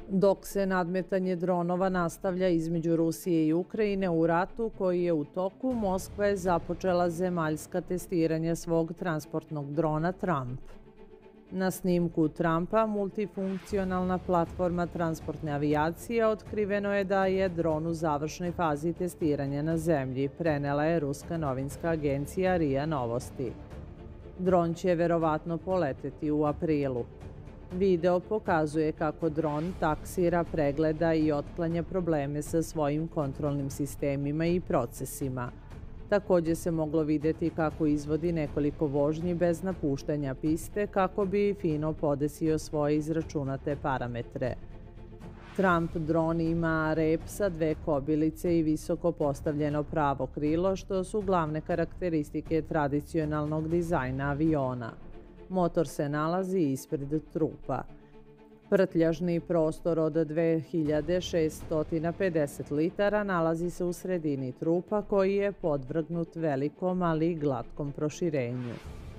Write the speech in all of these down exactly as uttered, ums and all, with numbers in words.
Dok se nadmetanje dronova nastavlja između Rusije i Ukrajine u ratu koji je u toku, Moskva je započela zemaljska testiranja svog transportnog drona Trump. Na snimku Trumpa, multifunkcionalna platforma transportne avijacije, otkriveno je da je dron u završnoj fazi testiranja na zemlji, prenela je ruska novinska agencija R I A Novosti. Dron će verovatno poleteti u aprilu. Video pokazuje kako dron taksira, pregleda i otklanja probleme sa svojim kontrolnim sistemima i procesima. Također se moglo vidjeti kako izvodi nekoliko vožnji bez napuštanja piste kako bi fino podesio svoje izračunate parametre. Trump dron ima rep sa dve kobilice i visoko postavljeno pravo krilo, što su glavne karakteristike tradicionalnog dizajna aviona. Motor se nalazi ispred trupa. Prtljažni prostor od dve hiljade šessto pedeset litara nalazi se u sredini trupa koji je podvrgnut velikom, ali glatkom proširenju.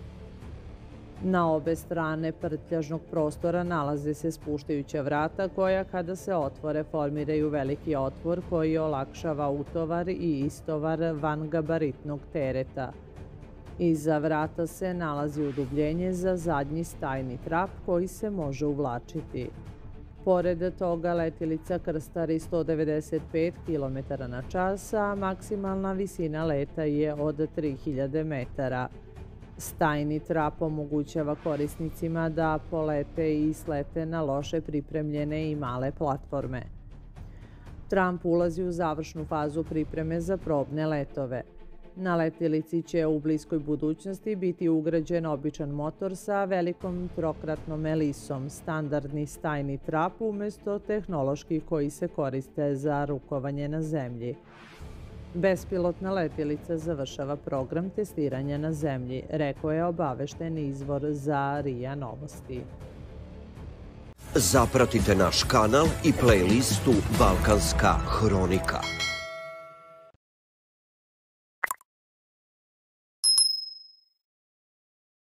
Na obe strane prtljažnog prostora nalaze se spuštajuća vrata koja kada se otvore formiraju veliki otvor koji olakšava utovar i istovar vangabaritnog tereta. Iza vrata se nalazi udubljenje za zadnji stajni trap koji se može uvlačiti. Pored toga letilica krstari sto devedeset pet kilometara na čas, a maksimalna visina leta je od tri hiljade metara. Stajni trap omogućava korisnicima da polete i slete na loše pripremljene i male platforme. Trump ulazi u završnu fazu pripreme za probne letove. Na letilici će u bliskoj budućnosti biti ugrađen običan motor sa velikom trokratnom elisom, standardni stajni trap umjesto tehnoloških koji se koriste za rukovanje na zemlji. Bespilotna letilica završava program testiranja na zemlji, rekao je obavešten izvor za R I A Novosti. Zapratite naš kanal i playlistu Balkanska hronika.